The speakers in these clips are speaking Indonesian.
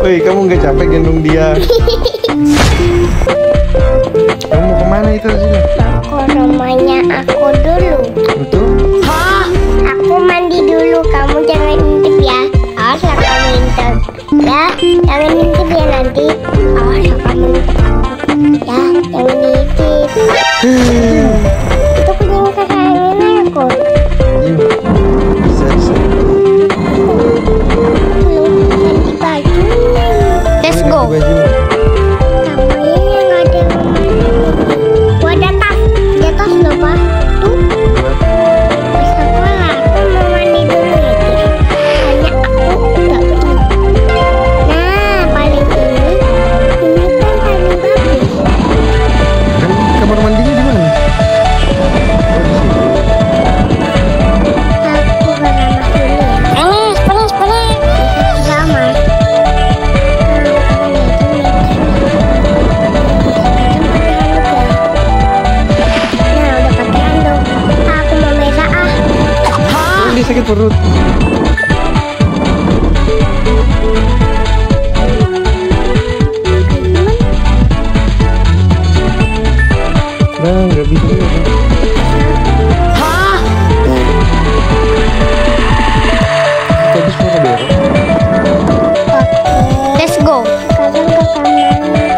Woi, kamu nggak capek gendong dia? Kamu mau kemana itu sih? Mau ke rumahnya aku dulu. Betul? Hah? Aku mandi dulu, kamu jangan intip ya. Awas lah kamu intip. Ya, jangan intip ya nanti. Awas lah kamu. Ya, jangan intip. Itu punya kesayangan aku. Iya. Bisa. Belum ganti baju. Let's go. Baju. Kamu yang ada wadah tas di atas loh pak. Tuh. Pas sekolah aku mau mandi dulu ya guys. Soalnya aku nggak begini. Nah paling ini kan paling bagus. Kamar mandinya di mana? Aku beramah dulu ya. Panas. Beramah. Nah udah pakai handuk. Aku mau merah ah. Dia sakit perut. Nah, nggak bisa. Tadi suara berak. Let's go. Sekarang ke kamar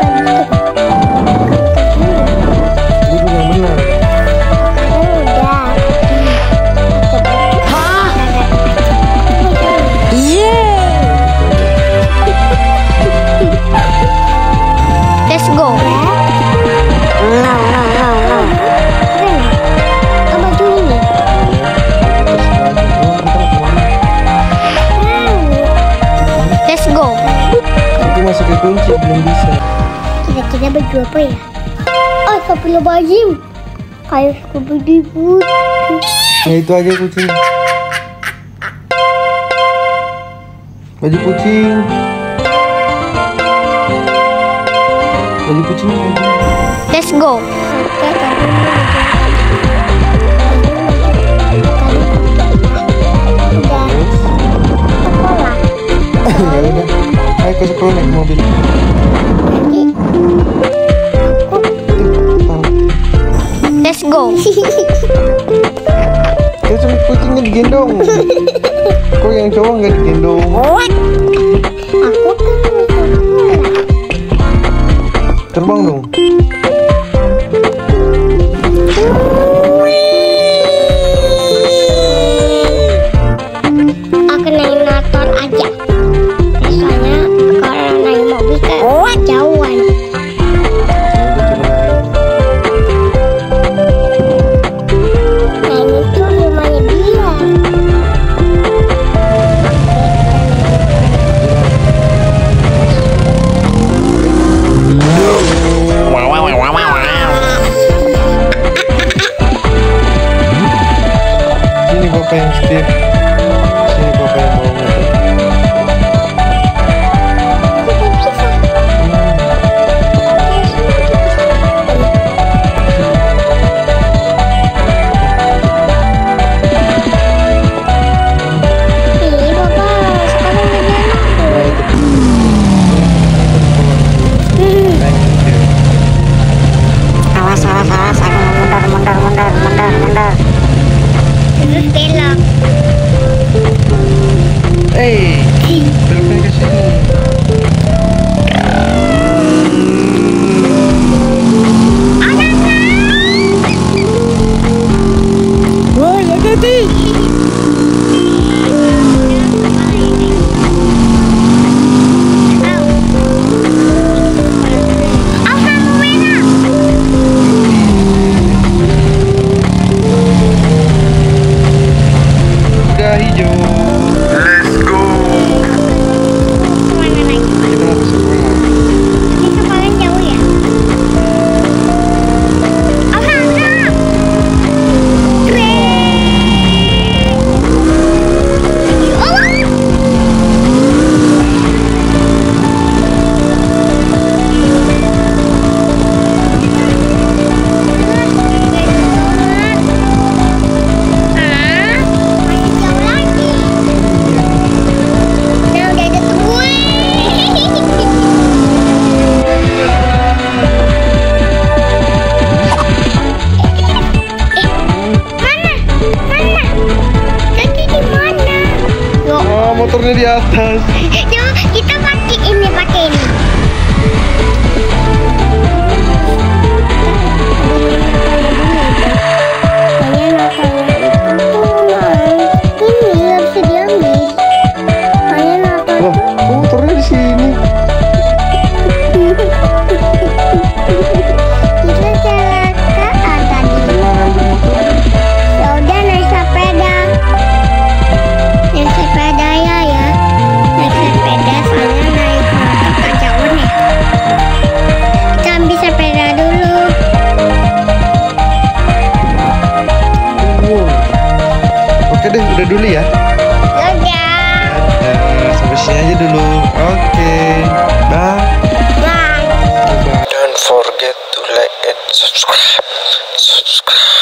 Itu yang benar. udah. Let's go. Ke baju ini. Let's go. Itu masih kekunci, belum bisa. Kira-kira baju apa ya? Astagfirullahaladzim. Kayak Scooby-Doo. Nah itu aja kucing. Baju kucing. Baju kucing aja. Let's go. Oke, udah sekolah. Ya udah. Ayo ke sekolah naik mobil. Let's go. Kan sama kucingnya digendong. Kok yang cowok nggak digendong? Aku kan mau sekolah. Terbang dong. Aku naik motor aja. Soalnya kalau naik mobil kejauhan. Nah ini tuh rumahnya dia. atas. Coba kita pakai ini. Loh, kok motornya di sini? Kita kecelakaan tadi. Ya udah naik sepeda. Naik sepeda ya. Naik sepeda soalnya naik motor kan jauh nih. Kita ambil sepeda dulu. Oke deh, udah dulu ya. Sampai sini aja dulu. Oke. Bye. Bye. Don't forget to like and subscribe.